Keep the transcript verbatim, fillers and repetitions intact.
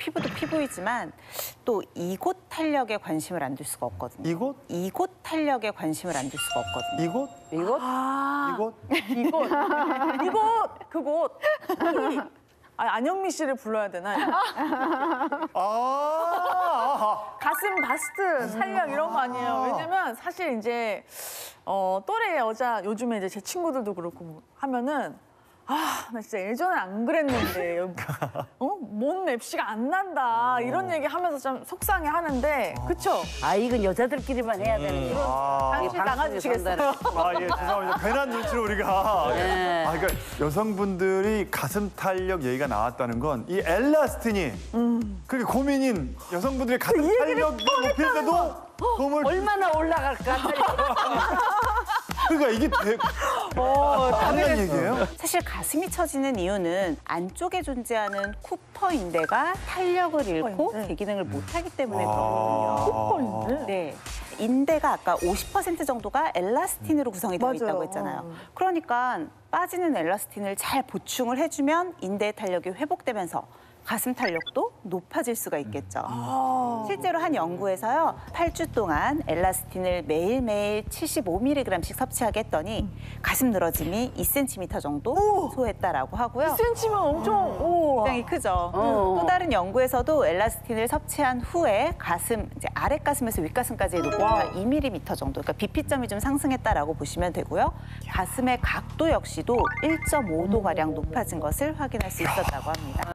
피부도 피부이지만 또 이곳 탄력에 관심을 안 둘 수가 없거든요. 이곳? 이곳 탄력에 관심을 안 둘 수가 없거든요. 이곳? 이곳? 아, 이곳? 이곳. 이곳. 그곳. 아, 안영미 씨를 불러야 되나? 아, 가슴, 바스트, 탄력 이런 거 아니에요. 왜냐면 사실 이제 어, 또래 여자 요즘에 이제 제 친구들도 그렇고 뭐 하면은 아, 나 진짜 예전에 안 그랬는데 어? 뭔 맵시가 안 난다 이런 얘기 하면서 좀 속상해 하는데 그쵸? 아, 이건 여자들끼리만 해야 되는 거. 아, 당신 나가주시겠어요? 아, 예, 죄송합니다. 괜한 눈치로 우리가. 네. 아, 그러니까 여성분들이 가슴 탄력 얘기가 나왔다는 건 이 엘라스틴이 그게 고민인 여성분들의 가슴 탄력을 높일 때도 도움을. 얼마나 올라갈까? 그러니까 이게 되... 어, 당연한 얘기예요? 사실 가슴이 처지는 이유는 안쪽에 존재하는 쿠퍼 인대가 탄력을 잃고 인대. 제 기능을 못하기 때문에 아. 그렇거든요. 쿠퍼 인대? 네. 인대가 아까 오십 퍼센트 정도가 엘라스틴으로 구성이 되어 맞아요. 있다고 했잖아요. 어. 그러니까 빠지는 엘라스틴을 잘 보충을 해주면 인대의 탄력이 회복되면서 가슴 탄력도 높아질 수가 있겠죠. 아. 실제로 한 연구에서요, 팔 주 동안 엘라스틴을 매일매일 칠십오 밀리그램씩 섭취하게 했더니 가슴 늘어짐이 이 센티미터 정도 감소했다라고 하고요. 이 센티미터면 엄청 오. 굉장히 크죠. 어. 또 다른 연구에서도 엘라스틴을 섭취한 후에 가슴, 이제 아래 가슴에서 윗가슴까지의 높이가 이 밀리미터 정도, 그러니까 비피점이 좀 상승했다라고 보시면 되고요. 가슴의 각도 역시도 일 점 오 도 가량 높아진 것을 확인할 수 있었다고 합니다.